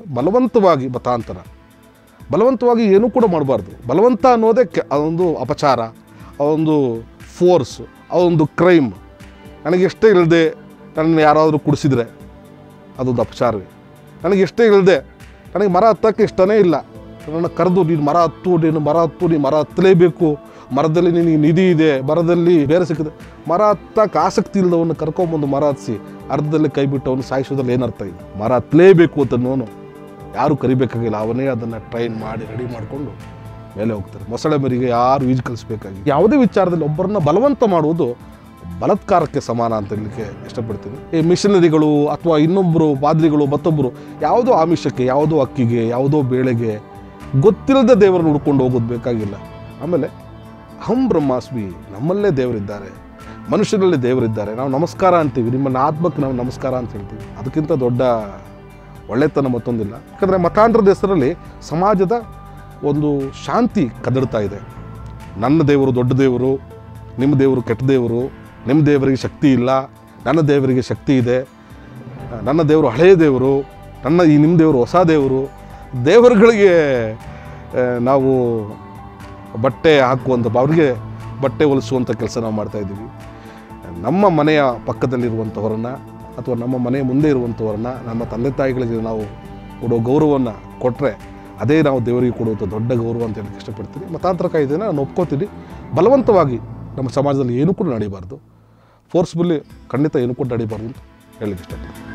ಬಲವಂತವಾಗಿ ಮತಾಂತರ, ಬಲವಂತವಾಗಿ ಏನೂ ಕೂಡ ಮಾಡಬಾರ್ದು. ಬಲವಂತ ಅನ್ನೋದೇ ಅದೊಂದು ಅಪಚಾರ, ಅದೊಂದು ಫೋರ್ಸ್, ಅದೊಂದು ಕ್ರೈಮ್. ನನಗೆಷ್ಟೇ ಇಲ್ಲದೆ ನನ್ನ ಯಾರಾದರೂ ಕುಡಿಸಿದರೆ ಅದೊಂದು ಅಪಚಾರವೇ. ನನಗೆಷ್ಟೇ ಇಲ್ಲದೆ ನನಗೆ ಮರ ಹತ್ತೋಕ್ಕೆ ಇಷ್ಟನೇ ಇಲ್ಲ, ನನ್ನ ಕರೆದು ನೀನು ಮರ ಹತ್ತು, ನೀನು ಮರ ಹತ್ತಲೇಬೇಕು, ಮರದಲ್ಲಿ ನಿನಗೆ ನಿಧಿ ಇದೆ, ಮರದಲ್ಲಿ ಬೇರೆ ಸಿಕ್ಕಿದೆ. ಮರ ಹತ್ತಕ್ಕೆ ಆಸಕ್ತಿ ಇಲ್ಲದವನ್ನ ಕರ್ಕೊಂಬಂದು ಮರ ಹತ್ತಿಸಿ ಅರ್ಧದಲ್ಲಿ ಕೈ ಬಿಟ್ಟು ಅವನು ಸಾಯಿಸೋದ್ರಲ್ಲಿ ಏನರ್ಥ ಇದೆ? ಮರ ಹತ್ತಲೇಬೇಕು ಅಂತನೋನು ಯಾರು ಕರಿಬೇಕಾಗಿಲ್ಲ, ಅವನೇ ಅದನ್ನು ಟ್ರೈನ್ ಮಾಡಿ ರೆಡಿ ಮಾಡಿಕೊಂಡು ಮೇಲೆ ಹೋಗ್ತಾರೆ. ಮೊಸಳೆ ಮರಿಗೆ ಯಾರು ಈಜು ಕಲಿಸ್ಬೇಕಾಗಿ ಯಾವುದೇ ವಿಚಾರದಲ್ಲಿ ಒಬ್ಬರನ್ನ ಬಲವಂತ ಮಾಡುವುದು ಬಲಾತ್ಕಾರಕ್ಕೆ ಸಮಾನ ಅಂತ ಹೇಳಲಿಕ್ಕೆ ಇಷ್ಟಪಡ್ತೀನಿ. ಈ ಮಿಷನರಿಗಳು ಅಥವಾ ಇನ್ನೊಬ್ಬರು ಪಾದ್ರಿಗಳು ಮತ್ತೊಬ್ಬರು ಯಾವುದೋ ಆಮಿಷಕ್ಕೆ, ಯಾವುದೋ ಅಕ್ಕಿಗೆ, ಯಾವುದೋ ಬೇಳೆಗೆ ಗೊತ್ತಿಲ್ಲದೆ ದೇವರನ್ನು ಹುಡ್ಕೊಂಡು ಹೋಗೋದು ಬೇಕಾಗಿಲ್ಲ. ಆಮೇಲೆ ಅಹಂ ಬ್ರಹ್ಮಾಸ್ಮಿ, ನಮ್ಮಲ್ಲೇ ದೇವರಿದ್ದಾರೆ, ಮನುಷ್ಯರಲ್ಲಿ ದೇವರಿದ್ದಾರೆ. ನಾವು ನಮಸ್ಕಾರ ಅಂತೀವಿ, ನಿಮ್ಮ ಆತ್ಮಕ್ಕೆ ನಾವು ನಮಸ್ಕಾರ ಅಂತ ಹೇಳ್ತೀವಿ. ಅದಕ್ಕಿಂತ ದೊಡ್ಡ ಒಳ್ಳೆತನ ಮತ್ತೊಂದಿಲ್ಲ. ಯಾಕಂದರೆ ಮತಾಂತರದ ಹೆಸರಲ್ಲಿ ಸಮಾಜದ ಒಂದು ಶಾಂತಿ ಕದಡ್ತಾ ಇದೆ. ನನ್ನ ದೇವರು ದೊಡ್ಡ ದೇವರು, ನಿಮ್ಮ ದೇವರು ಕೆಟ್ಟ ದೇವರು, ನಿಮ್ಮ ದೇವರಿಗೆ ಶಕ್ತಿ ಇಲ್ಲ, ನನ್ನ ದೇವರಿಗೆ ಶಕ್ತಿ ಇದೆ, ನನ್ನ ದೇವರು ಹಳೆಯ ದೇವರು, ನಿಮ್ಮ ದೇವರು ಹೊಸ ದೇವರು. ದೇವರುಗಳಿಗೆ ನಾವು ಬಟ್ಟೆ ಹಾಕುವಂಥ, ಅವರಿಗೆ ಬಟ್ಟೆ ಹೊಲಿಸುವಂಥ ಕೆಲಸ ನಾವು ಮಾಡ್ತಾಯಿದ್ದೀವಿ. ನಮ್ಮ ಮನೆಯ ಪಕ್ಕದಲ್ಲಿರುವಂಥವರನ್ನು ಅಥವಾ ನಮ್ಮ ಮನೆ ಮುಂದೆ ಇರುವಂಥವ್ರನ್ನ, ನಮ್ಮ ತಂದೆ ತಾಯಿಗಳಿಗೆ ನಾವು ಕೊಡೋ ಗೌರವವನ್ನು ಕೊಟ್ಟರೆ ಅದೇ ನಾವು ದೇವರಿಗೆ ಕೊಡುವಂಥ ದೊಡ್ಡ ಗೌರವ ಅಂತ ಹೇಳಕ್ಕೆ ಇಷ್ಟಪಡ್ತೀನಿ. ಮತಾಂತರ ಕಾಯ್ದೆನ ನಾನು ಒಪ್ಕೋತೀನಿ. ಬಲವಂತವಾಗಿ ನಮ್ಮ ಸಮಾಜದಲ್ಲಿ ಏನೂ ಕೂಡ ನಡೀಬಾರ್ದು, ಫೋರ್ಸ್ಫುಲ್ಲಿ ಖಂಡಿತ ಏನೂ ಕೂಡ ನಡೀಬಾರ್ದು ಅಂತ ಹೇಳಲಿಕ್ಕೆ ಇಷ್ಟಪಡ್ತೀನಿ.